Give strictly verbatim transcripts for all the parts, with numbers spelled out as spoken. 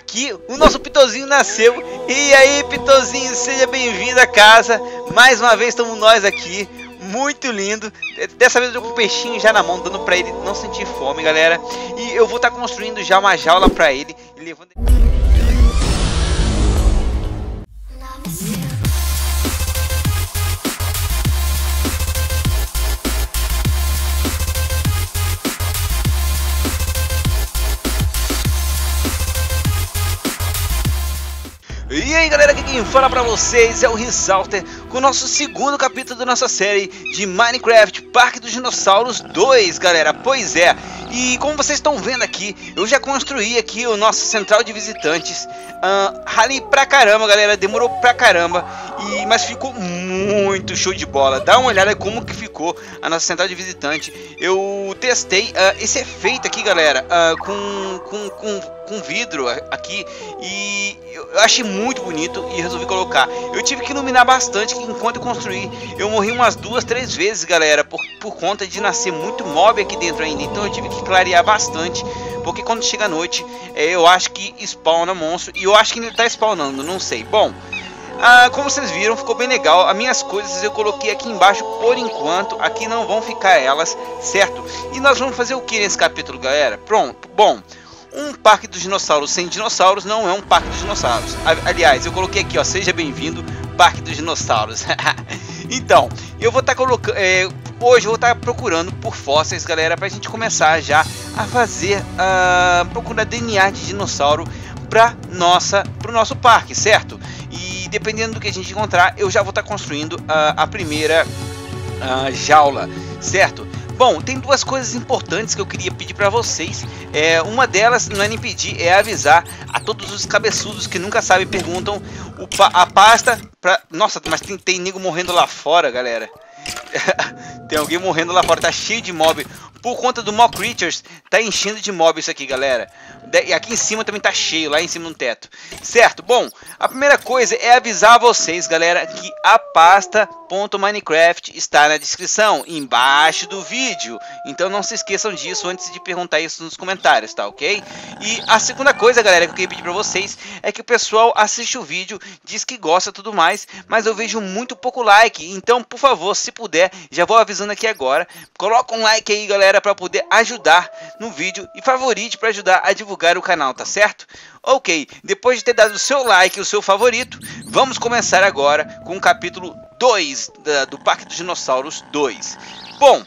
que o nosso Pitozinho nasceu. E aí, Pitozinho, seja bem-vindo a casa. Mais uma vez estamos nós aqui, muito lindo. Dessa vez eu tô com o peixinho já na mão, dando pra ele não sentir fome, galera. E eu vou estar tá construindo já uma jaula pra ele e levando... E aí, galera, aqui quem fala pra vocês é o Rissalter com o nosso segundo capítulo da nossa série de Minecraft Parque dos Dinossauros dois, galera. Pois é, e como vocês estão vendo aqui, eu já construí aqui o nosso central de visitantes. uh, Ralei pra caramba, galera, demorou pra caramba, e, mas ficou muito show de bola. Dá uma olhada como que ficou a nossa central de visitante. Eu testei uh, esse efeito aqui, galera, uh, com, com, com, com vidro aqui, e eu achei muito bonito e resolvi colocar. Eu tive que iluminar bastante enquanto eu construí. Eu morri umas duas, três vezes, galera, por, por conta de nascer muito mob aqui dentro ainda. Então eu tive que clarear bastante, porque quando chega a noite, é, eu acho que spawna monstro. E eu acho que ele tá spawnando, não sei. Bom, ah, como vocês viram, ficou bem legal. As minhas coisas eu coloquei aqui embaixo por enquanto. Aqui não vão ficar elas, certo? E nós vamos fazer o que nesse capítulo, galera? Pronto, bom... Um parque dos dinossauros sem dinossauros não é um parque dos dinossauros. Aliás, eu coloquei aqui, ó, seja bem-vindo, Parque dos Dinossauros. Então, eu vou estar tá colocando... É, hoje eu vou estar tá procurando por fósseis, galera, pra gente começar já a fazer... Uh, procurar D N A de dinossauro para nossa, pro nosso parque, certo? E dependendo do que a gente encontrar, eu já vou estar tá construindo uh, a primeira uh, jaula, certo? Bom, tem duas coisas importantes que eu queria pedir para vocês. É, uma delas não é nem pedir, é avisar a todos os cabeçudos que nunca sabem, perguntam o pa a pasta pra... Nossa, mas tem, tem nego morrendo lá fora, galera. Tem alguém morrendo lá fora, tá cheio de mob. Por conta do Mob Creatures, tá enchendo de mob isso aqui, galera. E aqui em cima também tá cheio, lá em cima no teto. Certo? Bom, a primeira coisa é avisar vocês, galera, que a pasta .minecraft está na descrição, embaixo do vídeo. Então não se esqueçam disso antes de perguntar isso nos comentários, tá ok? E a segunda coisa, galera, que eu queria pedir pra vocês é que o pessoal assiste o vídeo, diz que gosta e tudo mais, mas eu vejo muito pouco like. Então, por favor, se puder, já vou avisando aqui agora, coloca um like aí, galera, para poder ajudar no vídeo e favorite para ajudar a divulgar o canal, tá certo? Ok, depois de ter dado o seu like e o seu favorito, vamos começar agora com o capítulo dois da, do Parque dos Dinossauros dois. Bom,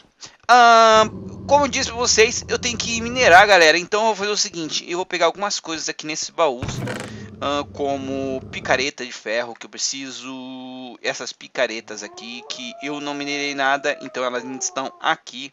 hum, como eu disse para vocês, eu tenho que minerar, galera. Então eu vou fazer o seguinte, eu vou pegar algumas coisas aqui nesses baús, hum, como picareta de ferro, que eu preciso, essas picaretas aqui, que eu não minerei nada, então elas estão aqui,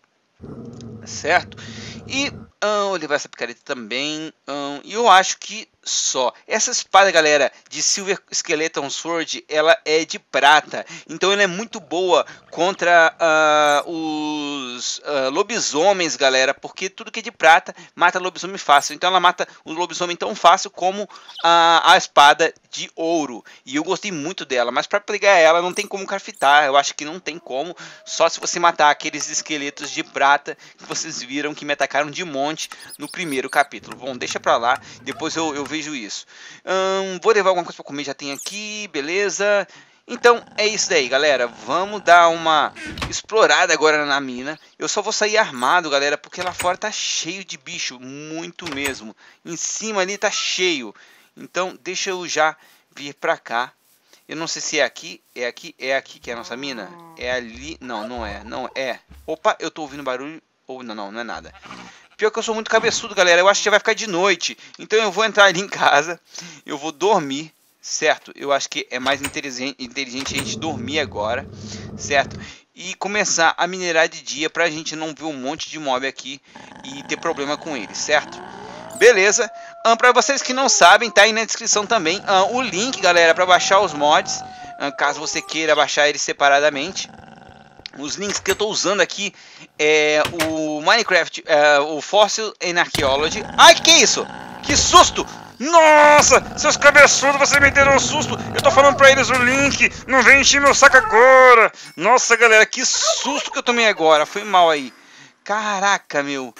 certo? E hum, vou levar essa picareta também, hum, e eu acho que só. Essa espada, galera, de Silver Skeleton Sword, ela é de prata, então ela é muito boa contra uh, os uh, lobisomens, galera, porque tudo que é de prata mata lobisomem fácil. Então ela mata o lobisomem tão fácil como uh, a espada de ouro, e eu gostei muito dela, mas para pegar ela não tem como craftar, eu acho que não tem como, só se você matar aqueles esqueletos de prata que vocês viram que me atacaram de monte no primeiro capítulo. Bom, deixa pra lá, depois eu, eu vejo isso. hum, Vou levar alguma coisa pra comer, já tem aqui, beleza. Então é isso daí, galera, vamos dar uma explorada agora na mina. Eu só vou sair armado, galera, porque lá fora tá cheio de bicho, muito mesmo. Em cima ali tá cheio. Então deixa eu já vir pra cá. Eu não sei se é aqui, é aqui, é aqui que é a nossa mina. É ali, não, não é, não é. Opa, eu tô ouvindo barulho. Ou não, não, não é nada. Pior que eu sou muito cabeçudo, galera. Eu acho que já vai ficar de noite. Então eu vou entrar ali em casa. Eu vou dormir, certo? Eu acho que é mais inteligente, inteligente a gente dormir agora, certo? E começar a minerar de dia pra gente não ver um monte de mob aqui e ter problema com eles, certo? Beleza. Um, para vocês que não sabem, tá aí na descrição também um, o link, galera, para baixar os mods, um, caso você queira baixar eles separadamente. Os links que eu estou usando aqui é o Minecraft, é, o Fossil in Archaeology. Ai, que é isso? Que susto! Nossa, seus cabeçudos, vocês me deram um susto. Eu tô falando pra eles o link, não vem encher meu saco agora. Nossa, galera, que susto que eu tomei agora. Foi mal aí. Caraca, meu.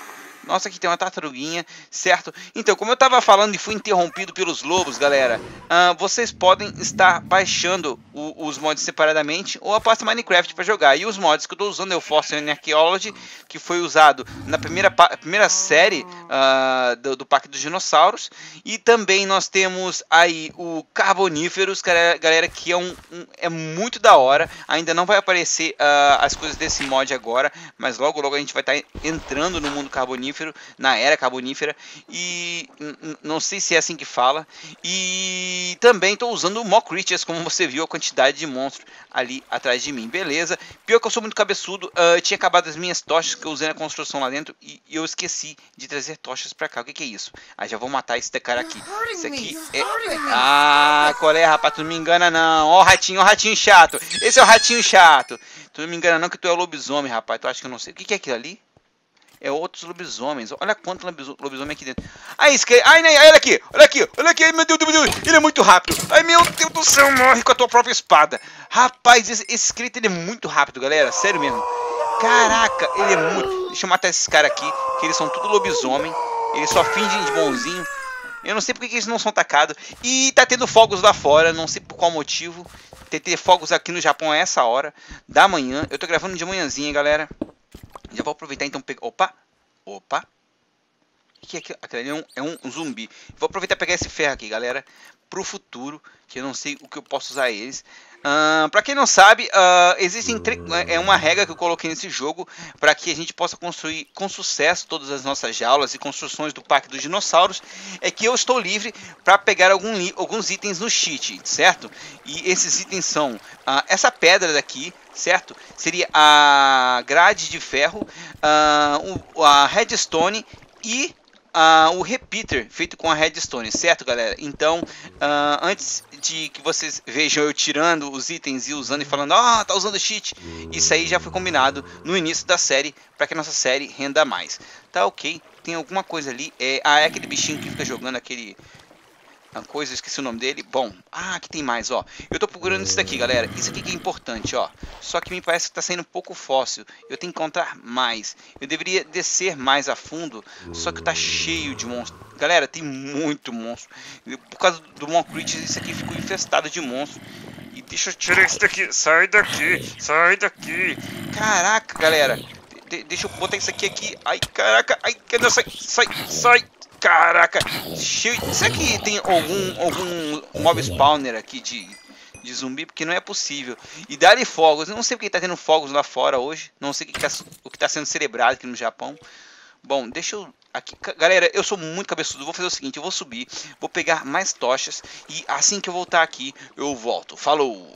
Nossa, aqui tem uma tartaruguinha, certo? Então, como eu tava falando e fui interrompido pelos lobos, galera, uh, vocês podem estar baixando o, os mods separadamente ou a pasta Minecraft para jogar. E os mods que eu tô usando é o Fossil Archaeology, que foi usado na primeira, primeira série uh, do, do Parque dos Dinossauros. E também nós temos aí o Carboníferos, galera, galera que é, um, um, é muito da hora. Ainda não vai aparecer uh, as coisas desse mod agora, mas logo logo a gente vai estar tá entrando no mundo carbonífero, na era carbonífera, e não sei se é assim que fala. E também estou usando o Mock Creatures, como você viu a quantidade de monstros ali atrás de mim, beleza? Pior que eu sou muito cabeçudo, uh, tinha acabado as minhas tochas que eu usei na construção lá dentro e, e eu esqueci de trazer tochas pra cá. O que, que é isso? Ah, já vou matar esse cara aqui. Esse aqui é... Ah, qual é, rapaz? Tu não me engana não. Ó o ratinho, ó o ratinho chato. Esse é o ratinho chato. Tu não me engana não que tu é o lobisomem, rapaz. Tu acha que eu não sei. O que, que é aquilo ali? É outros lobisomens. Olha quanto lobisomem aqui dentro. Ai, esque... Ai, né? Olha aqui. Olha aqui. Olha aqui. Ai, meu Deus, meu Deus. Ele é muito rápido. Ai, meu Deus do céu. Morre com a tua própria espada. Rapaz, esse, esse escrito ele é muito rápido, galera. Sério mesmo. Caraca, ele é muito... Deixa eu matar esses caras aqui, que eles são tudo lobisomem. Eles só fingem de bonzinho. Eu não sei porque que eles não são atacados. E tá tendo fogos lá fora. Não sei por qual motivo. Tem ter fogos aqui no Japão a essa hora da manhã. Eu tô gravando de manhãzinha, galera. Já vou aproveitar então pegar... Opa! Opa! O que é aquilo? Aquilo ali é um, é um zumbi. Vou aproveitar e pegar esse ferro aqui, galera. Pro futuro, que eu não sei o que eu posso usar eles. Uh, pra quem não sabe, uh, existem é uma regra que eu coloquei nesse jogo para que a gente possa construir com sucesso todas as nossas jaulas e construções do Parque dos Dinossauros. É que eu estou livre para pegar algum, alguns itens no cheat, certo? E esses itens são uh, essa pedra daqui, certo? Seria a grade de ferro, uh, a redstone e Uh, o repeater feito com a redstone, certo, galera? Então, uh, antes de que vocês vejam eu tirando os itens e usando e falando, ah, oh, tá usando cheat, isso aí já foi combinado no início da série para que a nossa série renda mais. Tá ok? Tem alguma coisa ali, é, ah, é aquele bichinho que fica jogando aquele... coisa, esqueci o nome dele. Bom, ah, aqui tem mais, ó. Eu tô procurando isso daqui, galera. Isso aqui que é importante, ó. Só que me parece que tá saindo um pouco fóssil. Eu tenho que encontrar mais. Eu deveria descer mais a fundo. Só que tá cheio de monstros. Galera, tem muito monstro. Por causa do Mock Creatures, isso aqui ficou infestado de monstros. E deixa eu tirar isso daqui. Sai daqui, sai daqui. Caraca, galera. De deixa eu botar isso aqui aqui. Ai, caraca. Ai, cadê? Sai, sai, sai. Caraca, cheio... será que tem algum, algum mob spawner aqui de, de zumbi? Porque não é possível. E dá-lhe fogos. Eu não sei porque tá tendo fogos lá fora hoje. Não sei o que, tá, o que tá sendo celebrado aqui no Japão. Bom, deixa eu... Aqui, galera, eu sou muito cabeçudo. Vou fazer o seguinte, eu vou subir, vou pegar mais tochas. E assim que eu voltar aqui, eu volto. Falou!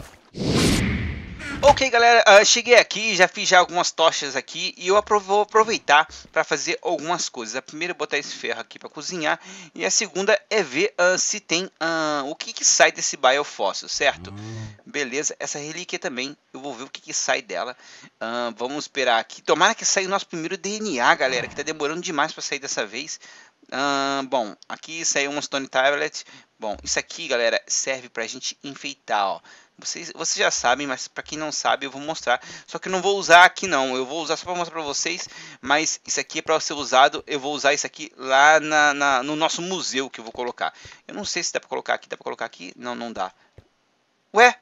Ok, galera, uh, cheguei aqui, já fiz já algumas tochas aqui e eu apro vou aproveitar para fazer algumas coisas. A primeira é botar esse ferro aqui para cozinhar e a segunda é ver uh, se tem uh, o que, que sai desse biofóssil, certo? Beleza, essa relíquia também, eu vou ver o que, que sai dela. Uh, vamos esperar aqui. Tomara que saia o nosso primeiro D N A, galera, que tá demorando demais para sair dessa vez. Uh, bom, aqui saiu uma Stone Tablet. Bom, isso aqui, galera, serve pra gente enfeitar, ó. Vocês, vocês já sabem, mas para quem não sabe eu vou mostrar. Só que eu não vou usar aqui não, eu vou usar só para mostrar para vocês. Mas isso aqui é para ser usado, eu vou usar isso aqui lá na, na, no nosso museu que eu vou colocar. Eu não sei se dá para colocar aqui, dá para colocar aqui? Não, não dá. Ué?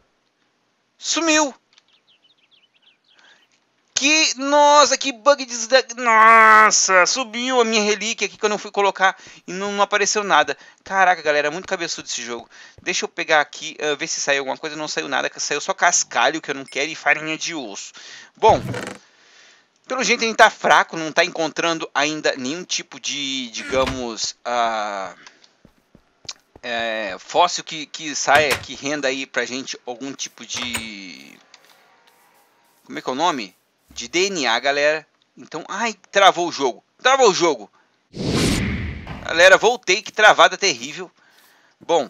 Sumiu! Que, nossa, que bug de... Nossa, subiu a minha relíquia aqui que eu não fui colocar e não, não apareceu nada. Caraca, galera, é muito cabeçudo esse jogo. Deixa eu pegar aqui, uh, ver se saiu alguma coisa. Não saiu nada, que saiu só cascalho que eu não quero e farinha de osso. Bom, pelo jeito a gente tá fraco, não tá encontrando ainda nenhum tipo de, digamos... Uh, é, fóssil que, que saia, que renda aí pra gente algum tipo de... Como é que é o nome? De D N A, galera. Então, ai, travou o jogo. Travou o jogo. Galera, voltei. Que travada terrível. Bom.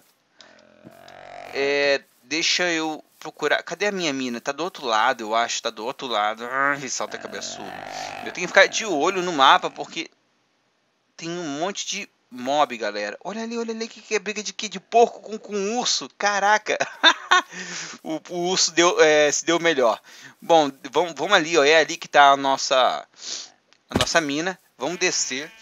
É, deixa eu procurar. Cadê a minha mina? Tá do outro lado, eu acho. Tá do outro lado. Ai, salta cabeçudo. Eu tenho que ficar de olho no mapa, porque tem um monte de mob, galera. Olha ali, olha ali. Que, que é briga de quê? De porco com, com urso. Caraca. o, o urso deu, é, se deu melhor. Bom, vamos, vamos ali, ó. É ali que tá a nossa, a nossa mina. Vamos descer.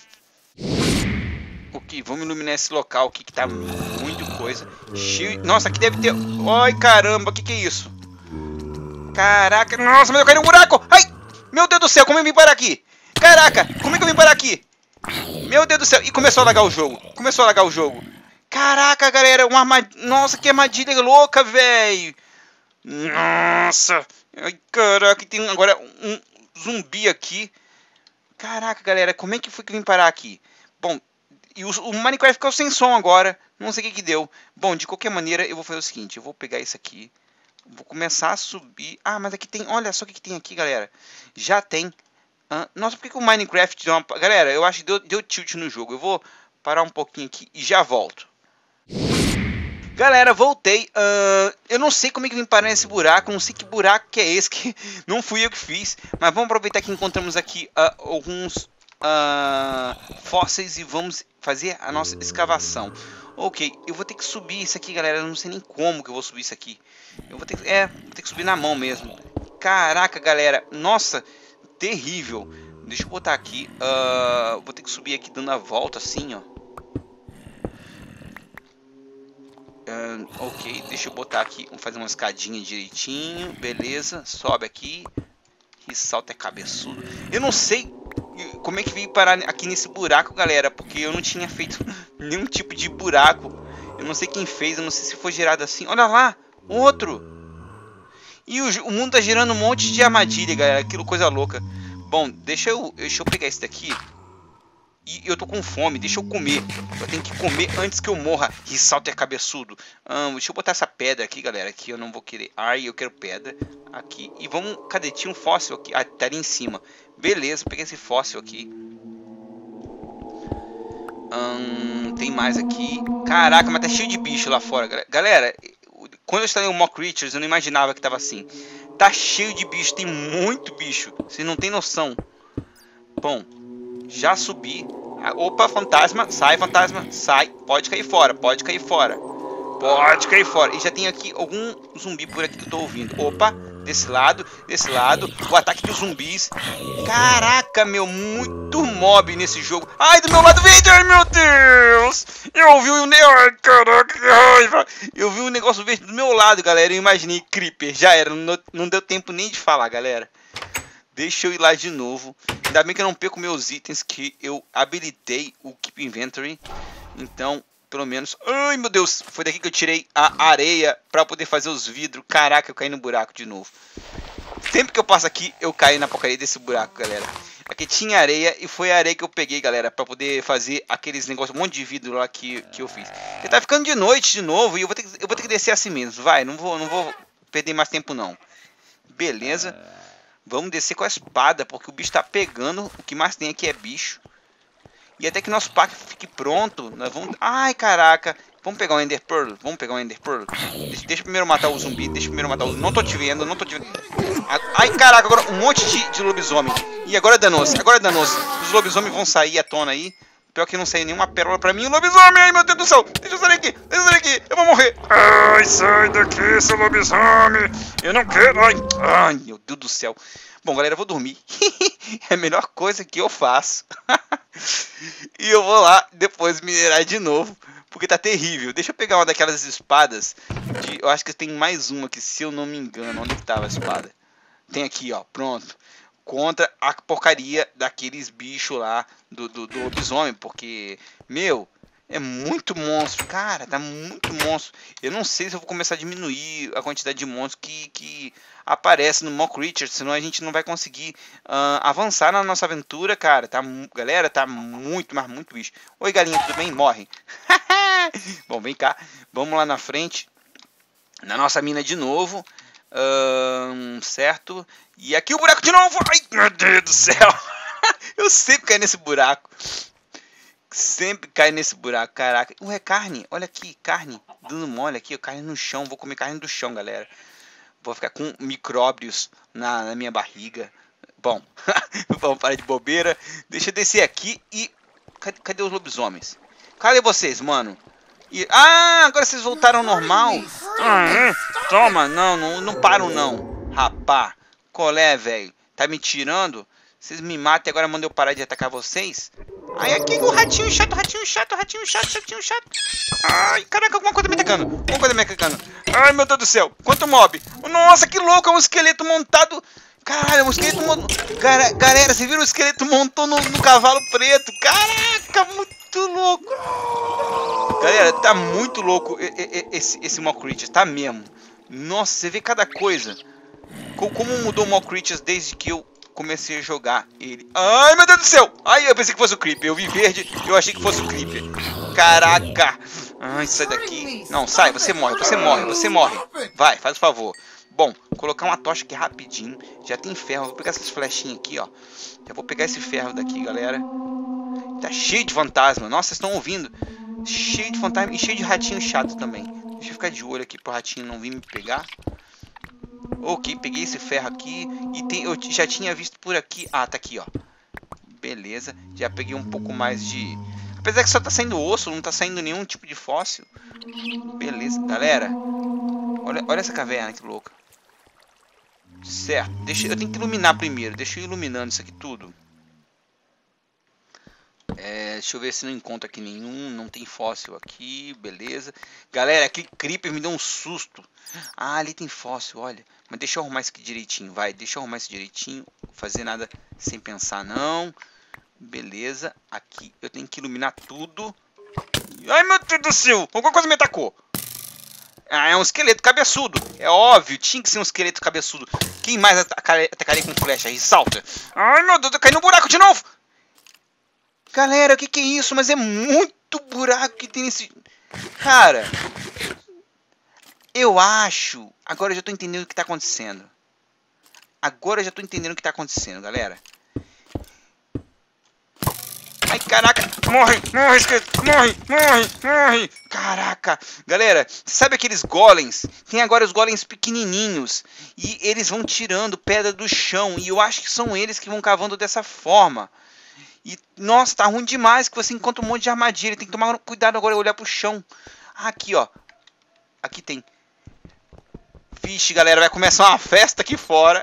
Ok, vamos iluminar esse local aqui que tá muito coisa. Cheio... Nossa, aqui deve ter... Ai, caramba, o que que é isso? Caraca, nossa, mas eu caí num buraco! Ai, meu Deus do céu, como eu vim parar aqui? Caraca, como é que eu vim parar aqui? Meu Deus do céu, e começou a lagar o jogo. Começou a lagar o jogo. Caraca, galera, uma armadilha... Nossa, que armadilha louca, velho. Nossa. Ai, caraca, tem agora um zumbi aqui. Caraca, galera, como é que foi que eu vim parar aqui? Bom... E o, o Minecraft ficou sem som agora. Não sei o que que deu. Bom, de qualquer maneira, eu vou fazer o seguinte. Eu vou pegar isso aqui. Vou começar a subir. Ah, mas aqui tem... Olha só o que, que tem aqui, galera. Já tem... Ah, nossa, por que, que o Minecraft deu uma... Galera, eu acho que deu, deu tilt no jogo. Eu vou parar um pouquinho aqui e já volto. Galera, voltei. Uh, eu não sei como é que eu vim parar nesse buraco. Não sei que buraco que é esse. Que não fui eu que fiz. Mas vamos aproveitar que encontramos aqui uh, alguns... Uh, fósseis e vamos fazer a nossa escavação. Ok, eu vou ter que subir isso aqui, galera. Eu não sei nem como que eu vou subir isso aqui. Eu vou ter que, é, vou ter que subir na mão mesmo. Caraca, galera, nossa, terrível. Deixa eu botar aqui. Uh, vou ter que subir aqui dando a volta assim, ó. Uh, ok, deixa eu botar aqui. Vamos fazer uma escadinha direitinho. Beleza, sobe aqui. Que salto é cabeçudo. Eu não sei como é que veio parar aqui nesse buraco, galera, porque eu não tinha feito nenhum tipo de buraco. Eu não sei quem fez, eu não sei se foi gerado assim. Olha lá, outro. E o, o mundo tá gerando um monte de armadilha, galera, aquilo coisa louca. Bom, deixa eu, deixa eu pegar esse daqui. E eu tô com fome, deixa eu comer. Eu tenho que comer antes que eu morra. E salto é cabeçudo. Hum, deixa eu botar essa pedra aqui, galera, que eu não vou querer. Ai, eu quero pedra. Aqui. E vamos... Cadê? Tinha um fóssil aqui. Ah, tá ali em cima. Beleza, peguei esse fóssil aqui. Hum, tem mais aqui. Caraca, mas tá cheio de bicho lá fora, galera. Galera, quando eu instalei o Mock Creatures, eu não imaginava que tava assim. Tá cheio de bicho, tem muito bicho. Vocês não tem noção. Bom, já subi. Opa, fantasma, sai, fantasma, sai. Pode cair fora, pode cair fora. Pode cair fora. E já tem aqui algum zumbi por aqui que eu tô ouvindo. Opa, desse lado, desse lado. O ataque dos zumbis. Caraca, meu, muito mob nesse jogo. Ai, do meu lado, verde, ai, meu Deus. Eu ouvi o... Ai, caraca, que raiva. Eu vi um negócio verde do meu lado, galera. Eu imaginei Creeper, já era. Não, não deu tempo nem de falar, galera. Deixa eu ir lá de novo. Ainda bem que eu não perco meus itens, que eu habilitei o Keep Inventory. Então... Pelo menos... Ai, meu Deus. Foi daqui que eu tirei a areia pra poder fazer os vidros. Caraca, eu caí no buraco de novo. Sempre que eu passo aqui, eu caio na porcaria desse buraco, galera. Aqui tinha areia e foi a areia que eu peguei, galera, pra poder fazer aqueles negócios, um monte de vidro lá que, que eu fiz. E tá ficando de noite de novo e eu vou ter que, eu vou ter que descer assim mesmo. Vai, não vou, não vou perder mais tempo, não. Beleza. Vamos descer com a espada, porque o bicho tá pegando. O que mais tem aqui é bicho. E até que nosso pack fique pronto, nós vamos... Ai, caraca. Vamos pegar um Ender Pearl? Vamos pegar um Ender Pearl? Deixa, deixa eu primeiro matar o zumbi. Deixa eu primeiro matar o... Não tô te vendo, não tô te vendo. Ai, caraca, agora um monte de, de lobisomem. E agora danou-se, agora danou-se. Os lobisomens vão sair à tona aí. Pior que não saiu nenhuma pérola pra mim. O lobisomem, ai, meu Deus do céu. Deixa eu sair daqui, deixa eu sair daqui. Eu vou morrer. Ai, sai daqui, seu lobisomem. Eu não quero. Ai, ai, meu Deus do céu. Bom, galera, eu vou dormir. É a melhor coisa que eu faço. E eu vou lá depois minerar de novo, porque tá terrível. Deixa eu pegar uma daquelas espadas de, eu acho que tem mais uma aqui, se eu não me engano. Onde que tava a espada? Tem aqui, ó, pronto. Contra a porcaria daqueles bichos lá do, do, do lobisomem. Porque, meu, é muito monstro. Cara, tá muito monstro. Eu não sei se eu vou começar a diminuir a quantidade de monstros que, que aparece no Mock Creatures, senão a gente não vai conseguir uh, avançar na nossa aventura, cara. Tá, galera, tá muito, mas muito bicho. Oi, galinha, tudo bem? Morre. Bom, vem cá. Vamos lá na frente. Na nossa mina de novo. Uh, certo. E aqui o buraco de novo. Ai, meu Deus do céu. Eu sempre caio nesse buraco. Sempre cai nesse buraco, caraca. Ué, carne, olha aqui, carne. Dando mole aqui, carne no chão. Vou comer carne do chão, galera. Vou ficar com micróbios na, na minha barriga. Bom, vamos parar de bobeira. Deixa eu descer aqui e... Cadê, cadê os lobisomens? Cadê vocês, mano? E... Ah, agora vocês voltaram ao normal? Ah, é? Toma, não, não, não param não. Rapá, colé, velho. Tá me tirando? Vocês me matam e agora mandam eu parar de atacar vocês? Ai, aqui o ratinho chato, ratinho chato, ratinho chato, ratinho chato. Ai, caraca, alguma coisa me atacando. Alguma coisa me atacando. Ai, meu Deus do céu. Quanto mob. Nossa, que louco. É um esqueleto montado. Caralho, é um esqueleto montado. Cara, galera, vocês viram o esqueleto montou no, no cavalo preto? Caraca, muito louco. Galera, tá muito louco esse, esse Mock Creatures. Tá mesmo. Nossa, você vê cada coisa. Como mudou o Mock Creatures desde que eu comecei a jogar ele. Ai, meu Deus do céu. Ai, eu pensei que fosse o Creeper. Eu vi verde, eu achei que fosse o Creeper. Caraca. Ai, sai daqui. Não, sai, você morre, você morre, você morre. Vai, faz o favor. Bom, colocar uma tocha aqui rapidinho. Já tem ferro, vou pegar essas flechinhas aqui, ó. Já vou pegar esse ferro daqui, galera. Tá cheio de fantasma. Nossa, vocês estão ouvindo? Cheio de fantasma e cheio de ratinho chato também. Deixa eu ficar de olho aqui pro ratinho não vir me pegar. Ok, peguei esse ferro aqui. E tem, eu já tinha visto por aqui. Ah, tá aqui, ó. Beleza, já peguei um pouco mais de... Apesar que só tá saindo osso, não tá saindo nenhum tipo de fóssil. Beleza, galera. Olha, olha essa caverna, que louca. Certo, deixa, eu tenho que iluminar primeiro. Deixa eu ir iluminando isso aqui tudo. É, deixa eu ver se não encontro aqui nenhum. Não tem fóssil aqui, beleza. Galera, aquele creeper me deu um susto. Ah, ali tem fóssil, olha. Mas deixa eu arrumar isso aqui direitinho, vai. Deixa eu arrumar isso direitinho. Não fazer nada sem pensar, não. Beleza, aqui eu tenho que iluminar tudo. Ai, meu Deus do céu, alguma coisa me atacou. Ah, é um esqueleto cabeçudo. É óbvio, tinha que ser um esqueleto cabeçudo. Quem mais atacaria, atacaria com flecha aí? Salta. Ai, meu Deus, eu caí no buraco de novo. Galera, o que, que é isso? Mas é muito buraco que tem nesse... Cara, eu acho... Agora eu já tô entendendo o que tá acontecendo. Agora eu já tô entendendo o que tá acontecendo, galera. Ai, caraca. Morre, morre, esqueleto. Morre, morre, morre. Caraca. Galera, sabe aqueles golems? Tem agora os golems pequenininhos. E eles vão tirando pedra do chão. E eu acho que são eles que vão cavando dessa forma. E, nossa, tá ruim demais que você encontra um monte de armadilha. Tem que tomar cuidado agora e olhar pro chão. Ah, aqui, ó. Aqui tem. Vixe, galera, vai começar uma festa aqui fora.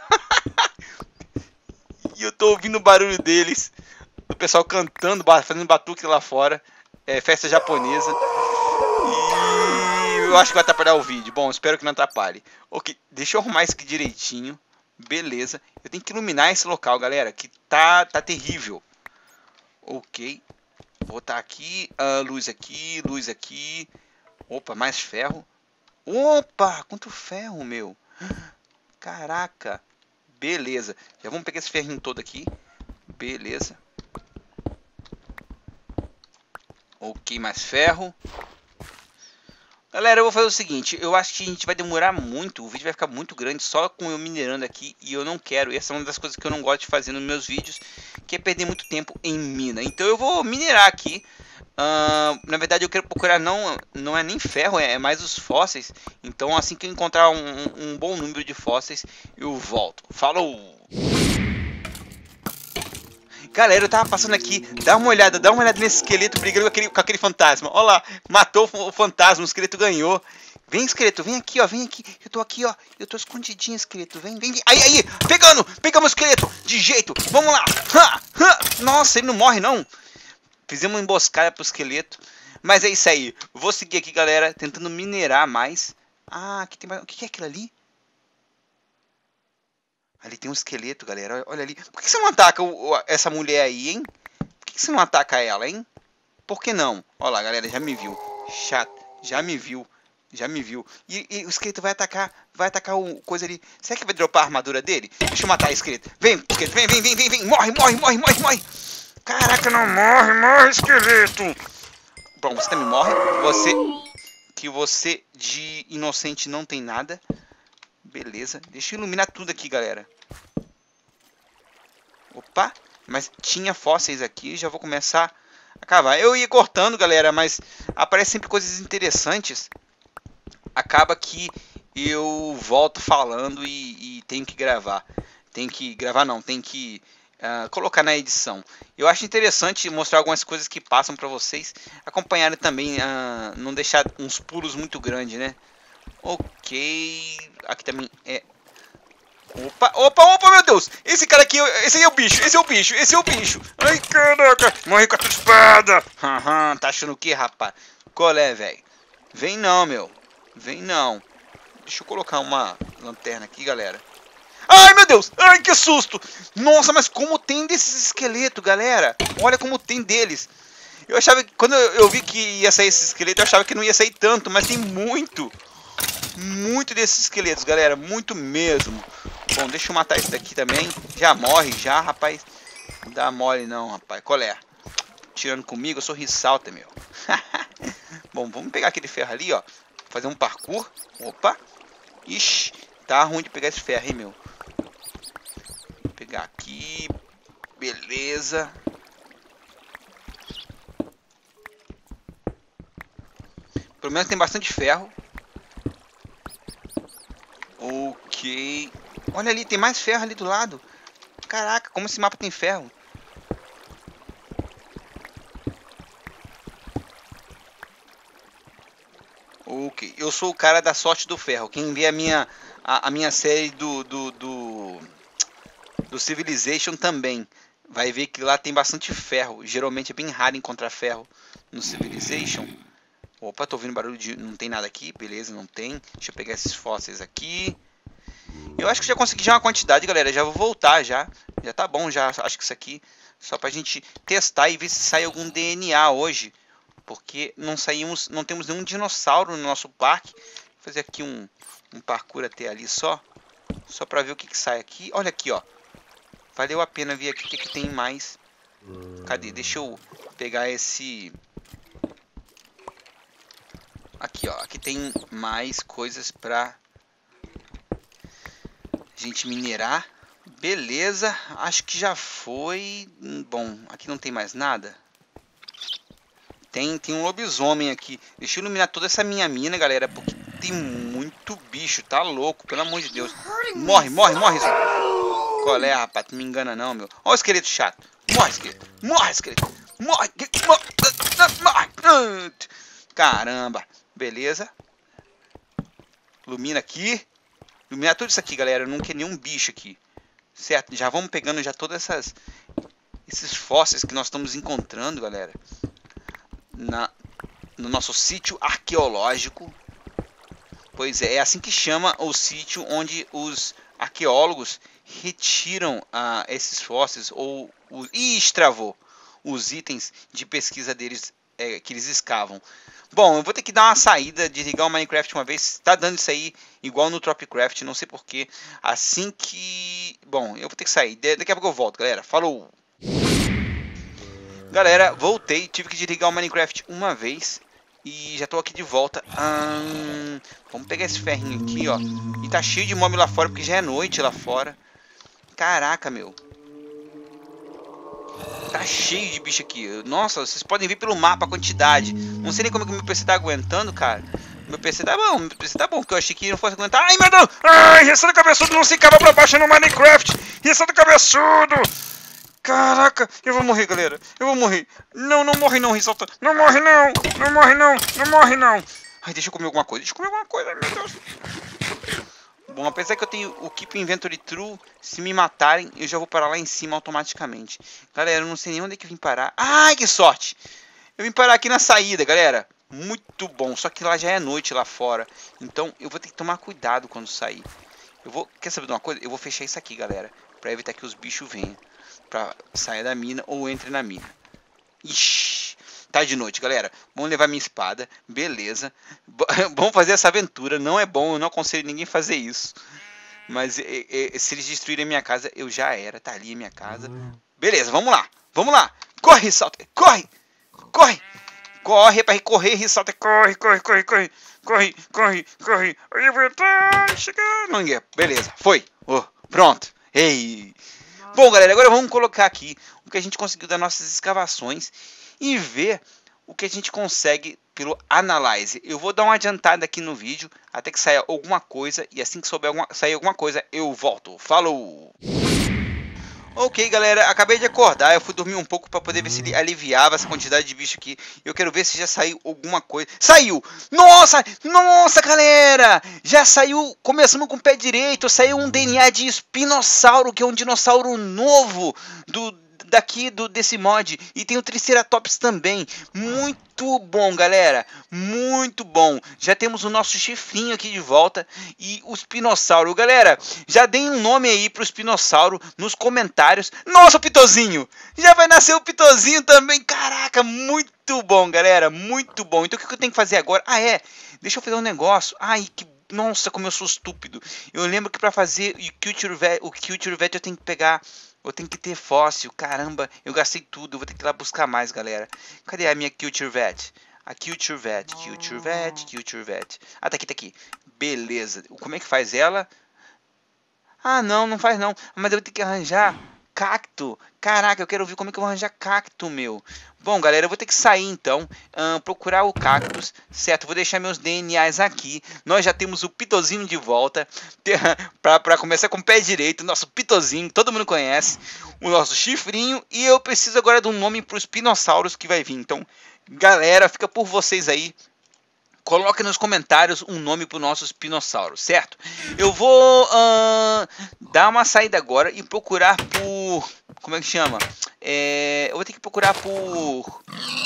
E eu tô ouvindo o barulho deles. O pessoal cantando, fazendo batuque lá fora. É festa japonesa. E eu acho que vai atrapalhar o vídeo. Bom, espero que não atrapalhe. Ok, deixa eu arrumar isso aqui direitinho. Beleza. Eu tenho que iluminar esse local, galera. Que tá, tá terrível. Ok. Vou botar aqui. Uh, luz aqui, luz aqui. Opa, mais ferro. Opa, quanto ferro, meu. Caraca. Beleza. Já vamos pegar esse ferrinho todo aqui. Beleza. Ok, mais ferro. Galera, eu vou fazer o seguinte. Eu acho que a gente vai demorar muito. O vídeo vai ficar muito grande só com eu minerando aqui. E eu não quero. Essa é uma das coisas que eu não gosto de fazer nos meus vídeos. Que é perder muito tempo em mina. Então eu vou minerar aqui. Uh, na verdade eu quero procurar não, não é nem ferro, é, é mais os fósseis. Então assim que eu encontrar um, um bom número de fósseis, eu volto. Falou! Galera, eu tava passando aqui, dá uma olhada, dá uma olhada nesse esqueleto brigando com aquele, com aquele fantasma. Olha lá, matou o fantasma, o esqueleto ganhou. Vem, esqueleto, vem aqui, ó, vem aqui. Eu tô aqui, ó, eu tô escondidinho, esqueleto. Vem, vem, vem. Aí, aí, pegando, pegamos o esqueleto, de jeito. Vamos lá. Ha, ha. Nossa, ele não morre, não. Fizemos uma emboscada pro esqueleto. Mas é isso aí, vou seguir aqui, galera, tentando minerar mais. Ah, aqui tem mais, o que é aquilo ali? Ali tem um esqueleto, galera. Olha ali. Por que você não ataca o, o, essa mulher aí, hein? Por que você não ataca ela, hein? Por que não? Olha lá, galera. Já me viu. Chato. Já me viu. Já me viu. E, e o esqueleto vai atacar. Vai atacar o coisa ali. Será que vai dropar a armadura dele? Deixa eu matar o esqueleto. Vem, esqueleto. Vem, vem, vem, vem, vem. Morre, morre, morre, morre, morre. Caraca, não morre, morre, esqueleto. Bom, você também morre. Você... Que você de inocente não tem nada. Beleza, deixa eu iluminar tudo aqui, galera. Opa, mas tinha fósseis aqui, já vou começar a cavar. Eu ia cortando, galera, mas aparecem sempre coisas interessantes. Acaba que eu volto falando e, e tenho que gravar. Tem que gravar não, tem que uh, colocar na edição. Eu acho interessante mostrar algumas coisas que passam para vocês acompanharem também, uh, não deixar uns pulos muito grandes, né? Ok, aqui também é Opa, opa, opa, meu Deus. Esse cara aqui, esse aí é o bicho, esse é o bicho, esse é o bicho. Ai, caraca. Morre com a tua espada. Aham, tá achando o que, rapaz? Qual é, velho? Vem não, meu. Vem não. Deixa eu colocar uma lanterna aqui, galera. Ai, meu Deus. Ai, que susto. Nossa, mas como tem desses esqueletos, galera. Olha como tem deles. Eu achava que, quando eu vi que ia sair esse esqueleto, eu achava que não ia sair tanto, mas tem muito. Muito desses esqueletos, galera. Muito mesmo. Bom, deixa eu matar esse daqui também. Já morre, já, rapaz. Não dá mole não, rapaz. Qual é? Tirando comigo, eu sou Rissalta, meu. Bom, vamos pegar aquele ferro ali, ó. Fazer um parkour. Opa. Ixi, tá ruim de pegar esse ferro, hein, meu. Vou pegar aqui. Beleza. Pelo menos tem bastante ferro. Ok. Olha ali, tem mais ferro ali do lado. Caraca, como esse mapa tem ferro. Ok, eu sou o cara da sorte do ferro. Quem vê a minha, a, a minha série do, do, do, do Civilization também vai ver que lá tem bastante ferro. Geralmente é bem raro encontrar ferro no Civilization. Opa, tô ouvindo barulho de... Não tem nada aqui, beleza, não tem. Deixa eu pegar esses fósseis aqui. Eu acho que já consegui já uma quantidade, galera. Já vou voltar, já. Já tá bom, já. Acho que isso aqui... Só pra gente testar e ver se sai algum D N A hoje. Porque não saímos... Não temos nenhum dinossauro no nosso parque. Vou fazer aqui um, um parkour até ali só. Só pra ver o que que sai aqui. Olha aqui, ó. Valeu a pena ver aqui o que que tem mais. Cadê? Deixa eu pegar esse... Aqui, ó. Aqui tem mais coisas pra gente minerar. Beleza. Acho que já foi. Bom, aqui não tem mais nada. Tem, tem um lobisomem aqui. Deixa eu iluminar toda essa minha mina, galera. Porque tem muito bicho. Tá louco, pelo amor de Deus. Morre, morre, morre. Qual é, rapaz? Não me engana não, meu. Olha o esqueleto chato. Morre, esqueleto. Morre, esqueleto. Morre. Morre. Caramba. Beleza. Ilumina aqui. Iluminar tudo isso aqui, galera. Eu não quero nenhum bicho aqui. Certo? Já vamos pegando já todas essas... Esses fósseis que nós estamos encontrando, galera. Na, no nosso sítio arqueológico. Pois é, é assim que chama o sítio onde os arqueólogos retiram uh, esses fósseis ou... O, ih, extravou os itens de pesquisa deles é, que eles escavam. Bom, eu vou ter que dar uma saída, desligar o Minecraft uma vez. Tá dando isso aí igual no Tropicraft, não sei porquê. Assim que... Bom, eu vou ter que sair. Daqui a pouco eu volto, galera. Falou! Galera, voltei. Tive que desligar o Minecraft uma vez. E já tô aqui de volta. Hum, vamos pegar esse ferrinho aqui, ó. E tá cheio de mob lá fora, porque já é noite lá fora. Caraca, meu. Tá cheio de bicho aqui. Nossa, vocês podem ver pelo mapa a quantidade. Não sei nem como é que o meu P C tá aguentando, cara. Meu P C tá bom, meu P C tá bom, porque eu achei que não fosse aguentar. Ai, meu Deus! Ai, Rissalta cabeçudo não se cava pra baixo no Minecraft! Rissalta cabeçudo! Caraca, eu vou morrer, galera. Eu vou morrer. Não, não morre não, Rissalta. Não morre não. Não morre não. Não morre não. Ai, deixa eu comer alguma coisa. Deixa eu comer alguma coisa, meu Deus. Bom, apesar que eu tenho o Keep Inventory True, se me matarem, eu já vou parar lá em cima automaticamente. Galera, eu não sei nem onde é que eu vim parar. Ai, que sorte! Eu vim parar aqui na saída, galera. Muito bom, só que lá já é noite lá fora. Então, eu vou ter que tomar cuidado quando sair. Eu vou... Quer saber de uma coisa? Eu vou fechar isso aqui, galera. Pra evitar que os bichos venham. Pra sair da mina ou entre na mina. Ixi... Tá de noite, galera. Vamos levar minha espada. Beleza. Vamos fazer essa aventura. Não é bom. Eu não aconselho ninguém fazer isso. Mas e, e, se eles destruírem a minha casa, eu já era. Tá ali a minha casa. Beleza, vamos lá. Vamos lá. Corre, Rissalta. Corre. Corre. Corre para correr, Rissalta. Corre, corre, corre, corre. Corre, corre, corre. Aí eu vou entrar. Chegar. Não, beleza. Foi. Oh, pronto. Ei. Bom, galera. Agora vamos colocar aqui o que a gente conseguiu das nossas escavações. E ver o que a gente consegue pelo Analyze. Eu vou dar uma adiantada aqui no vídeo até que saia alguma coisa. E assim que souber alguma, sair alguma coisa, eu volto. Falou! Ok, galera, acabei de acordar, eu fui dormir um pouco pra poder ver se ele aliviava essa quantidade de bicho aqui. Eu quero ver se já saiu alguma coisa. Saiu! Nossa! Nossa, galera! Já saiu, começamos com o pé direito, saiu um D N A de espinossauro, que é um dinossauro novo do... daqui do, desse mod, e tem o Triceratops também. Muito bom, galera, muito bom. Já temos o nosso chifrinho aqui de volta e o espinossauro. Galera, já deem um nome aí pro espinossauro nos comentários. Nossa, o Pitozinho, já vai nascer o Pitozinho também. Caraca, muito bom, galera, muito bom. Então o que eu tenho que fazer agora? Ah, é, deixa eu fazer um negócio. Ai, que nossa, como eu sou estúpido. Eu lembro que para fazer o Culture Vet, o Culture Vet eu tenho que pegar, eu tenho que ter fóssil. Caramba, eu gastei tudo. Eu vou ter que ir lá buscar mais, galera. Cadê a minha Culture Vet? A Culture Vet, Culture Vet, Culture Vet. Ah, tá aqui, tá aqui. Beleza. Como é que faz ela? Ah, não, não faz não. Mas eu vou ter que arranjar cacto. Caraca, eu quero ver como é que eu vou arranjar cacto, meu. Bom, galera, eu vou ter que sair então, hum, procurar o cactus, certo? Vou deixar meus D N As aqui. Nós já temos o Pitozinho de volta, pra, pra começar com o pé direito, nosso Pitozinho, todo mundo conhece, o nosso chifrinho. E eu preciso agora de um nome para os pinossauros que vai vir. Então, galera, fica por vocês aí. Coloque nos comentários um nome para o nosso espinossauro, certo? Eu vou uh, dar uma saída agora e procurar por... Como é que chama? É, eu vou ter que procurar por...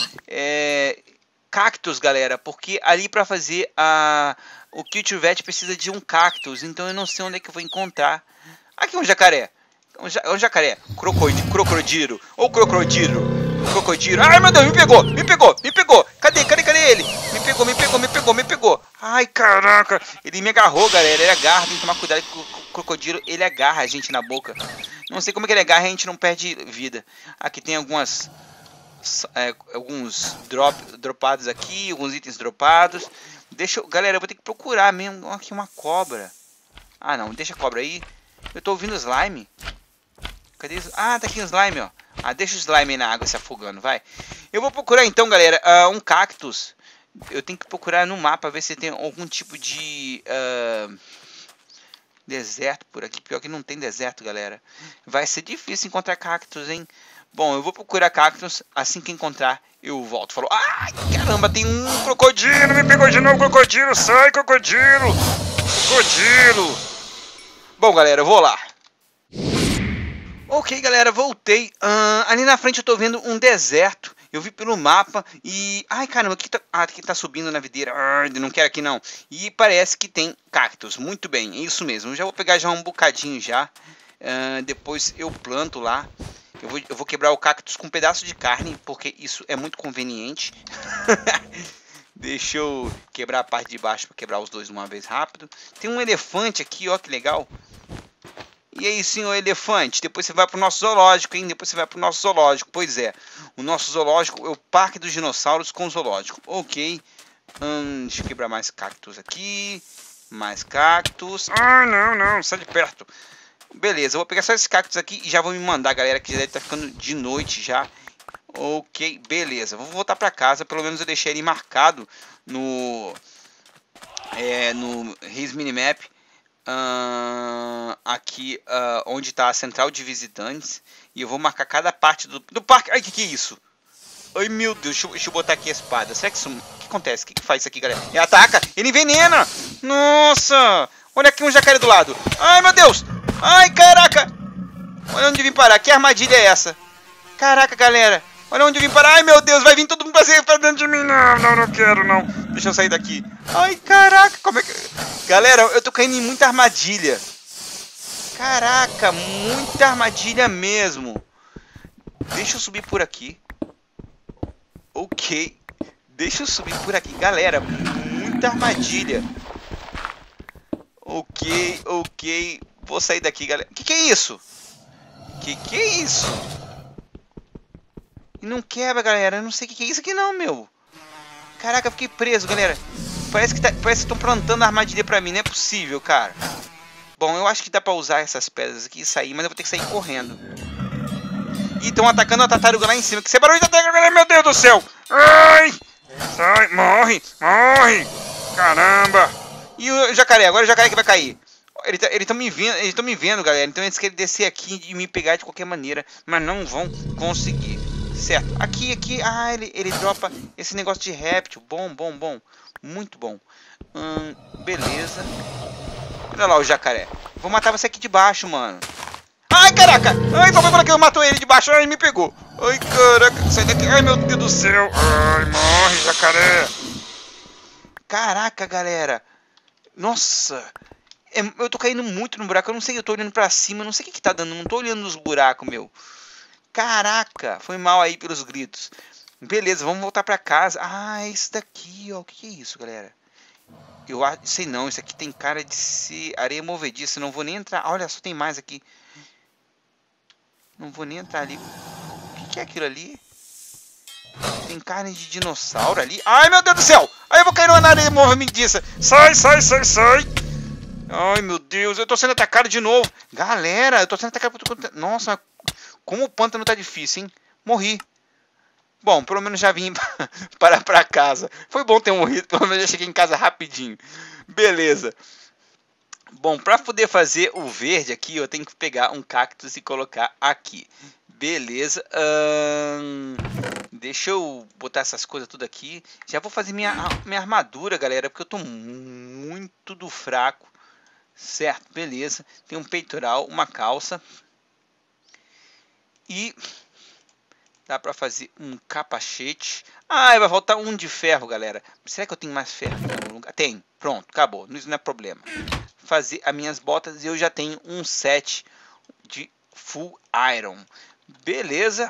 É, cactos, galera. Porque ali para fazer a, o Culture Vet precisa de um cactus. Então eu não sei onde é que eu vou encontrar. Aqui um jacaré. Um, ja, um jacaré. Crocodilo. Crocodilo. Ou crocodilo. Crocodilo. Ai, meu Deus, me pegou, me pegou, me pegou. Cadê, cadê, cadê ele? Me pegou, me pegou, me pegou, me pegou. Ai, caraca. Ele me agarrou, galera. Ele agarra, tem que tomar cuidado com o crocodilo. Ele agarra a gente na boca. Não sei como é que ele agarra e a gente não perde vida. Aqui tem algumas... É, alguns drop, dropados aqui, alguns itens dropados. Deixa eu... Galera, eu vou ter que procurar mesmo. Aqui uma cobra. Ah, não. Deixa a cobra aí. Eu tô ouvindo slime. Cadê isso? Ah, tá aqui o slime, ó. Ah, deixa o slime aí na água se afogando, vai. Eu vou procurar então, galera, uh, um cactus. Eu tenho que procurar no mapa, ver se tem algum tipo de uh, deserto por aqui. Pior que não tem deserto, galera. Vai ser difícil encontrar cactus, hein? Bom, eu vou procurar cactus. Assim que encontrar, eu volto. Falou, ai, caramba, tem um crocodilo. Me pegou de novo, crocodilo. Sai, crocodilo. Crocodilo. Bom, galera, eu vou lá. Ok, galera, voltei. Uh, ali na frente eu tô vendo um deserto. Eu vi pelo mapa e... Ai, caramba, aqui tá... Ah, aqui tá subindo na videira. Ah, não quero aqui, não. E parece que tem cactus. Muito bem, é isso mesmo. Eu já vou pegar já um bocadinho já. Uh, depois eu planto lá. Eu vou, eu vou quebrar o cactus com um pedaço de carne, porque isso é muito conveniente. Deixa eu quebrar a parte de baixo para quebrar os dois de uma vez rápido. Tem um elefante aqui, ó, que legal. E aí, senhor elefante, depois você vai pro nosso zoológico, hein? Depois você vai pro nosso zoológico. Pois é, o nosso zoológico é o Parque dos Dinossauros com zoológico. Ok. Hum, deixa eu quebrar mais cactos aqui. Mais cactos. Ah, não, não, sai de perto. Beleza, eu vou pegar só esses cactos aqui e já vou me mandar, galera, que já deve estar ficando de noite já. Ok, beleza. Vou voltar pra casa, pelo menos eu deixei ele marcado no... É, no His Minimap. Uh, aqui uh, onde está a central de visitantes. E eu vou marcar cada parte do, do parque. Ai, que que é isso? Ai, meu Deus, deixa eu, deixa eu botar aqui a espada. Será que isso... O que acontece? O que, que faz isso aqui, galera? Ele ataca, ele envenena. Nossa, olha aqui um jacaré do lado. Ai, meu Deus. Ai, caraca. Olha onde eu vim parar, que armadilha é essa? Caraca, galera, olha onde eu vim parar. Ai, meu Deus, vai vir todo mundo pra dentro de mim. Não, não, não quero, não. Deixa eu sair daqui. Ai, caraca, como é que... Galera, eu tô caindo em muita armadilha. Caraca, muita armadilha mesmo. Deixa eu subir por aqui. Ok. Deixa eu subir por aqui. Galera, muita armadilha. Ok, ok. Vou sair daqui, galera. Que que é isso? Que que é isso? E não quebra, galera. Eu não sei o que que é isso aqui não, meu. Caraca, eu fiquei preso, galera. Parece que tá, parece que estão plantando armadilha pra mim. Não é possível, cara. Bom, eu acho que dá pra usar essas pedras aqui e sair. Mas eu vou ter que sair correndo. Ih, estão atacando a tartaruga lá em cima. Que esse barulho de tartaruga, meu Deus do céu. Ai! Sai, morre, morre. Caramba. E o jacaré, agora o jacaré que vai cair. Ele tá, ele tá me vendo, eles estão me vendo, galera. Então eles querem descer aqui e me pegar de qualquer maneira, mas não vão conseguir. Certo. Aqui, aqui. Ah, ele, ele dropa esse negócio de réptil. Bom, bom, bom. Muito bom. Hum, beleza. Olha lá o jacaré. Vou matar você aqui de baixo, mano. Ai, caraca. Ai, papai falou que eu matou ele de baixo. Ai, me pegou. Ai, caraca. Sai daqui. Ai, meu Deus do céu. Ai, morre, jacaré. Caraca, galera. Nossa. É, eu tô caindo muito no buraco. Eu não sei, eu tô olhando pra cima. Eu não sei o que que tá dando. Não tô olhando nos buracos, meu. Caraca. Foi mal aí pelos gritos. Beleza, vamos voltar pra casa. Ah, é isso daqui, ó. O que que é isso, galera? Eu sei não. Isso aqui tem cara de ser areia movediça. Não vou nem entrar. Olha só, tem mais aqui. Não vou nem entrar ali. O que que é aquilo ali? Tem carne de dinossauro ali. Ai, meu Deus do céu. Ai, eu vou cair na areia movediça. Sai, sai, sai, sai. Ai, meu Deus. Eu tô sendo atacado de novo. Galera, eu tô sendo atacado por... Nossa, como o pântano tá difícil, hein? Morri. Bom, pelo menos já vim para pra casa. Foi bom ter morrido. Pelo menos já cheguei em casa rapidinho. Beleza. Bom, para poder fazer o verde aqui, eu tenho que pegar um cactus e colocar aqui. Beleza. Hum, deixa eu botar essas coisas tudo aqui. Já vou fazer minha, minha armadura, galera, porque eu tô muito do fraco. Certo, beleza. Tem um peitoral, uma calça. E dá pra fazer um capacete. Ah, vai faltar um de ferro, galera. Será que eu tenho mais ferro em algum lugar? Tem. Pronto, acabou. Isso não é problema. Fazer as minhas botas e eu já tenho um set de full iron. Beleza.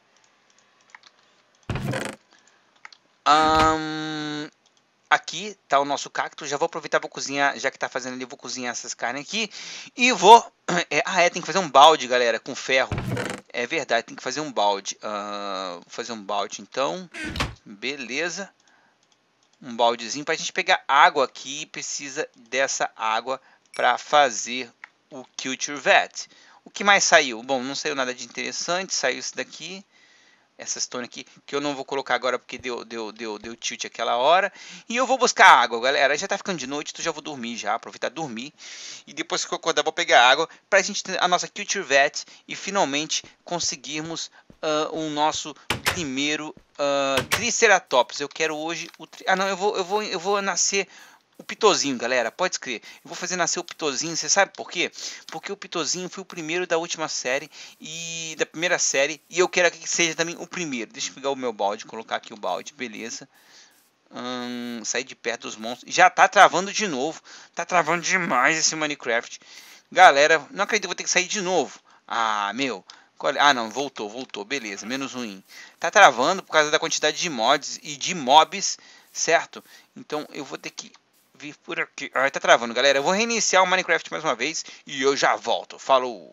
Um, aqui tá o nosso cacto. Já vou aproveitar, vou cozinhar, já que tá fazendo ali, vou cozinhar essas carnes aqui. E vou... É, ah, é, tem que fazer um balde, galera, com ferro. É verdade, tem que fazer um balde. Uh, vou fazer um balde, então. Beleza. Um baldezinho pra gente pegar água aqui. Precisa dessa água para fazer o Culture Vat. O que mais saiu? Bom, não saiu nada de interessante. Saiu isso daqui. Essa stone aqui, que eu não vou colocar agora porque deu, deu, deu, deu tilt aquela hora. E eu vou buscar água, galera. Já tá ficando de noite, então já vou dormir já. Aproveitar dormir. E depois que eu acordar, vou pegar água pra gente ter a nossa Culture Vat e finalmente conseguirmos uh, o nosso primeiro uh, Triceratops. Eu quero hoje o... Tri... Ah, não, eu vou, eu vou, eu vou nascer... O pitozinho, galera, pode escrever. Eu vou fazer nascer o pitozinho, você sabe por quê? Porque o pitozinho foi o primeiro da última série e da primeira série. E eu quero que seja também o primeiro. Deixa eu pegar o meu balde, colocar aqui o balde, beleza. Hum, sair de perto dos monstros. Já tá travando de novo. Tá travando demais esse Minecraft. Galera, não acredito que vou ter que sair de novo. Ah, meu. Ah, não, voltou, voltou, beleza, menos ruim. Tá travando por causa da quantidade de mods e de mobs, certo? Então eu vou ter que vir por aqui. Ah, tá travando, galera. Eu vou reiniciar o Minecraft mais uma vez e eu já volto. Falou!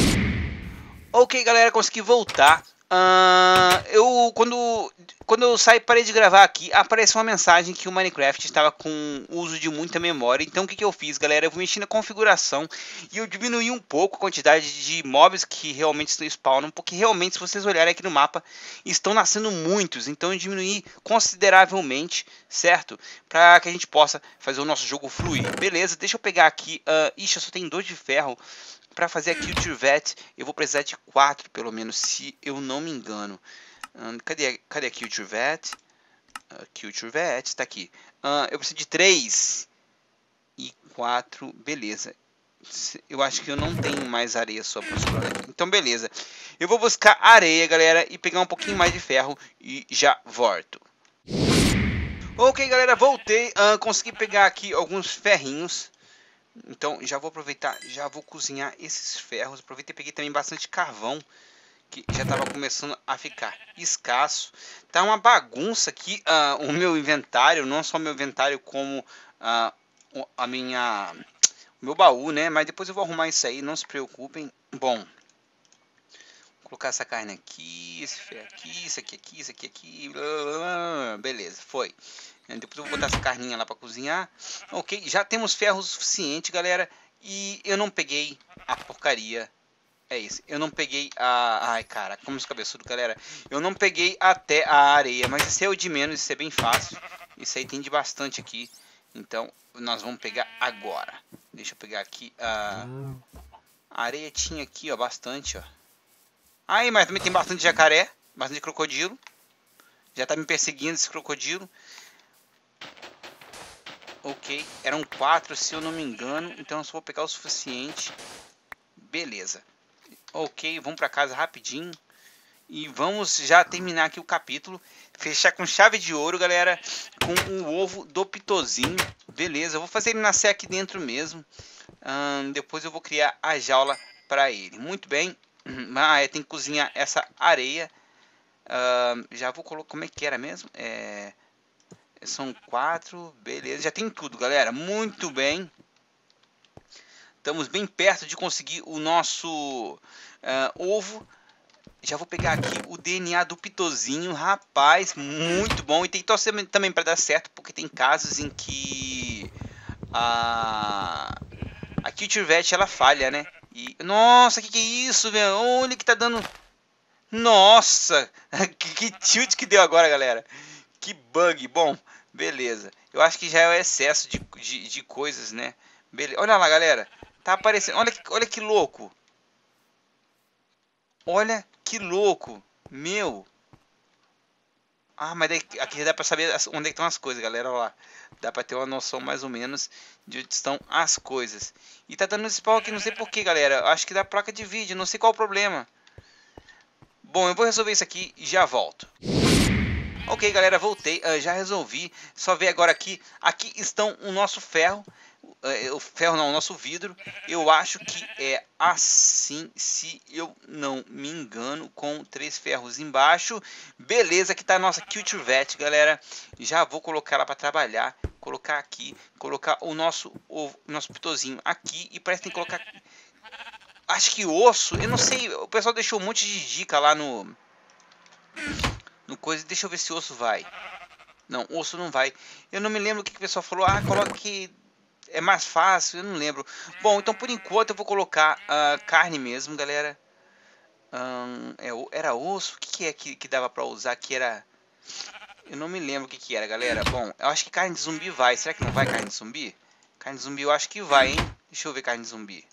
Ok, galera, consegui voltar. Uh, eu, quando, quando eu saí parei de gravar aqui, apareceu uma mensagem que o Minecraft estava com uso de muita memória. Então o que, que eu fiz, galera? Eu vou mexer na configuração e eu diminuí um pouco a quantidade de mobs que realmente estão spawnam, porque realmente, se vocês olharem aqui no mapa, estão nascendo muitos. Então eu diminuí consideravelmente, certo? Para que a gente possa fazer o nosso jogo fluir. Beleza, deixa eu pegar aqui. Uh, ixi, eu só tenho dois de ferro. Para fazer a Culture Vat, eu vou precisar de quatro, pelo menos, se eu não me engano. Um, cadê, cadê a Culture Vat? Uh, Culture Vat, está aqui. Uh, eu preciso de três e quatro, beleza. Eu acho que eu não tenho mais areia só para aqui. Então, beleza. Eu vou buscar areia, galera, e pegar um pouquinho mais de ferro e já volto. Ok, galera, voltei. Uh, consegui pegar aqui alguns ferrinhos. Então já vou aproveitar, já vou cozinhar esses ferros. Aproveitei e peguei também bastante carvão, que já estava começando a ficar escasso. Tá uma bagunça aqui uh, o meu inventário, não só o meu inventário como uh, a minha, o meu baú, né? Mas depois eu vou arrumar isso aí, não se preocupem. Bom, vou colocar essa carne aqui, esse ferro aqui, isso aqui, aqui, isso aqui, aqui, blá, blá, blá. Beleza, foi. Depois eu vou botar essa carninha lá para cozinhar. Ok, já temos ferro suficiente, galera. E eu não peguei a porcaria. É isso, eu não peguei a... Ai, cara, como os cabeçudos, galera. Eu não peguei até a areia. Mas isso é o de menos, isso é bem fácil. Isso aí tem de bastante aqui. Então, nós vamos pegar agora. Deixa eu pegar aqui a... a areia tinha aqui, ó, bastante, ó. Aí, mas também tem bastante jacaré, bastante crocodilo. Já tá me perseguindo esse crocodilo. Ok, eram quatro se eu não me engano, então eu só vou pegar o suficiente. Beleza. Ok, vamos pra casa rapidinho. E vamos já terminar aqui o capítulo. Fechar com chave de ouro, galera. Com o ovo do pitozinho. Beleza, eu vou fazer ele nascer aqui dentro mesmo. Hum, depois eu vou criar a jaula para ele. Muito bem. Ah, é, tem que cozinhar essa areia. Hum, já vou colocar... Como é que era mesmo? É... São quatro. Beleza, já tem tudo, galera. Muito bem. Estamos bem perto de conseguir o nosso uh, ovo. Já vou pegar aqui o D N A do pitozinho. Rapaz, muito bom. E tem que torcer também para dar certo, porque tem casos em que a, a Culture Vet ela falha, né? E, nossa, que que é isso, velho? Olha que tá dando... Nossa, que, que tilt que deu agora, galera. Que bug. Bom, beleza. Eu acho que já é o excesso de, de, de coisas, né? Beleza. Olha lá, galera. Tá aparecendo. Olha, olha que louco. Olha que louco. Meu. Ah, mas daí, aqui já dá pra saber onde é que estão as coisas, galera. Olha lá. Dá pra ter uma noção mais ou menos de onde estão as coisas. E tá dando spawn aqui, não sei porquê, galera. Acho que dá placa de vídeo. Não sei qual o problema. Bom, eu vou resolver isso aqui e já volto. Ok, galera, voltei. Uh, já resolvi. Só ver agora aqui. Aqui estão o nosso ferro. Uh, o ferro não, o nosso vidro. Eu acho que é assim, se eu não me engano, com três ferros embaixo. Beleza, aqui tá a nossa Culture Vet, galera. Já vou colocar ela para trabalhar. Colocar aqui, colocar o nosso, o nosso pitozinho aqui. E parece que tem que colocar... Acho que osso, eu não sei. O pessoal deixou um monte de dica lá no... No coisa, deixa eu ver se osso vai. Não, osso não vai. Eu não me lembro o que, que o pessoal falou. Ah, coloque... É mais fácil, eu não lembro. Bom, então por enquanto eu vou colocar uh, carne mesmo, galera. Um, é, era osso? O que, que é que, que dava pra usar? Que era... Eu não me lembro o que, que era, galera. Bom, eu acho que carne de zumbi vai. Será que não vai carne de zumbi? Carne de zumbi eu acho que vai, hein? Deixa eu ver carne de zumbi.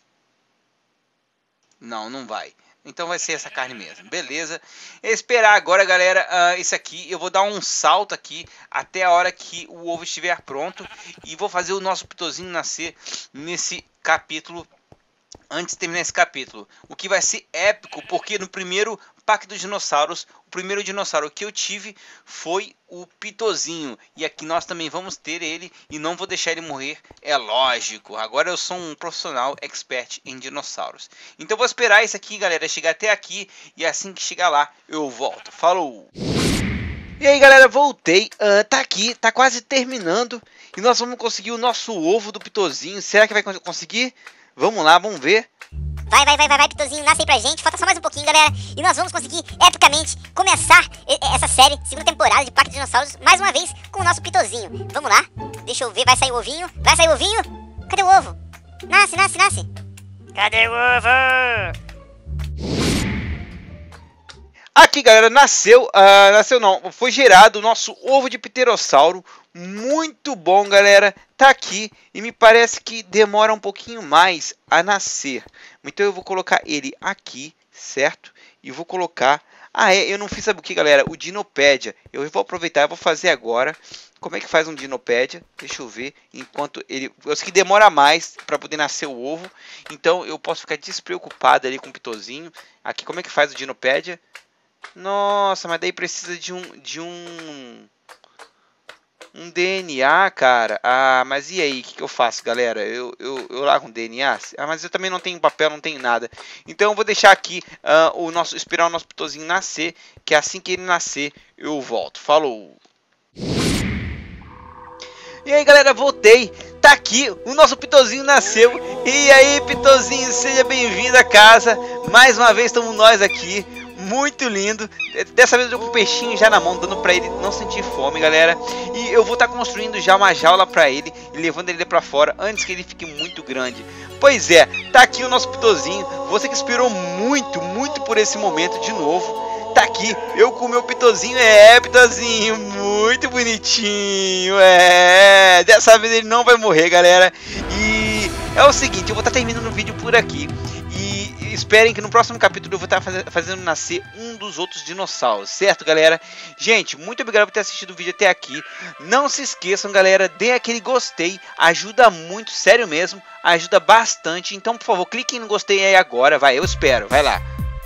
Não, não vai. Então vai ser essa carne mesmo, beleza. Esperar agora, galera, uh, isso aqui. Eu vou dar um salto aqui até a hora que o ovo estiver pronto. E vou fazer o nosso pitozinho nascer nesse capítulo. Antes de terminar esse capítulo. O que vai ser épico, porque no primeiro Parque dos Dinossauros, o primeiro dinossauro que eu tive foi o pitozinho. E aqui nós também vamos ter ele e não vou deixar ele morrer, é lógico. Agora eu sou um profissional expert em dinossauros. Então vou esperar isso aqui, galera, chegar até aqui. E assim que chegar lá, eu volto. Falou! E aí, galera, voltei. Uh, tá aqui, tá quase terminando. E nós vamos conseguir o nosso ovo do pitozinho. Será que vai conseguir? Vamos lá, vamos ver. Vai, vai, vai, vai, vai, pitozinho, nasce aí pra gente. Falta só mais um pouquinho, galera. E nós vamos conseguir, epicamente, começar essa série, segunda temporada de Parque dos Dinossauros, mais uma vez, com o nosso pitozinho. Vamos lá. Deixa eu ver, vai sair o ovinho. Vai sair o ovinho? Cadê o ovo? Nasce, nasce, nasce. Cadê o ovo? Aqui, galera, nasceu, uh, nasceu não, foi gerado o nosso ovo de pterossauro. Muito bom, galera, tá aqui e me parece que demora um pouquinho mais a nascer. Então eu vou colocar ele aqui, certo? E vou colocar... Ah, é, eu não fiz, sabe o que, galera? O Dinopédia. Eu vou aproveitar, eu vou fazer agora. Como é que faz um Dinopédia? Deixa eu ver. Enquanto ele... Eu sei que demora mais para poder nascer o ovo. Então eu posso ficar despreocupado ali com o pitozinho. Aqui, como é que faz o Dinopédia? Nossa, mas daí precisa de um... De um... Um D N A, cara. Ah, mas e aí? O que, que eu faço, galera? Eu, eu, eu largo um D N A? Ah, mas eu também não tenho papel, não tenho nada. Então eu vou deixar aqui uh, o nosso, esperar o nosso pitozinho nascer. Que assim que ele nascer, eu volto. Falou! E aí, galera, voltei. Tá aqui, o nosso pitozinho nasceu. E aí, pitozinho, seja bem-vindo a casa. Mais uma vez estamos nós aqui. Muito lindo. Dessa vez eu tô com o peixinho já na mão, dando pra ele não sentir fome, galera. E eu vou estar tá construindo já uma jaula pra ele e levando ele pra fora antes que ele fique muito grande. Pois é, tá aqui o nosso pitozinho. Você que esperou muito, muito por esse momento de novo. Tá aqui, eu com o meu pitozinho. É, pitozinho, muito bonitinho. É, dessa vez ele não vai morrer, galera. E é o seguinte, eu vou estar terminando o vídeo por aqui. E esperem que no próximo capítulo eu vou estar faz, fazendo nascer um dos outros dinossauros, certo, galera? Gente, muito obrigado por ter assistido o vídeo até aqui. Não se esqueçam, galera, dê aquele gostei, ajuda muito, sério mesmo, ajuda bastante. Então, por favor, cliquem no gostei aí agora, vai, eu espero, vai lá.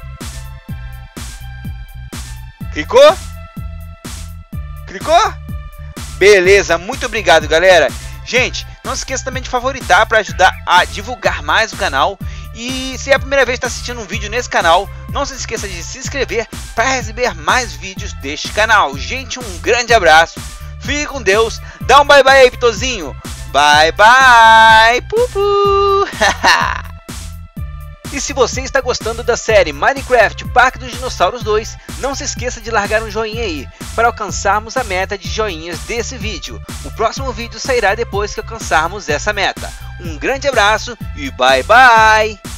Clicou? Clicou? Beleza, muito obrigado, galera. Gente, não se esqueça também de favoritar para ajudar a divulgar mais o canal. E se é a primeira vez que está assistindo um vídeo nesse canal, não se esqueça de se inscrever para receber mais vídeos deste canal. Gente, um grande abraço, fique com Deus, dá um bye bye aí, Pitozinho. Bye bye, pupu. E se você está gostando da série Minecraft Parque dos Dinossauros dois, não se esqueça de largar um joinha aí, para alcançarmos a meta de joinhas desse vídeo. O próximo vídeo sairá depois que alcançarmos essa meta. Um grande abraço e bye bye!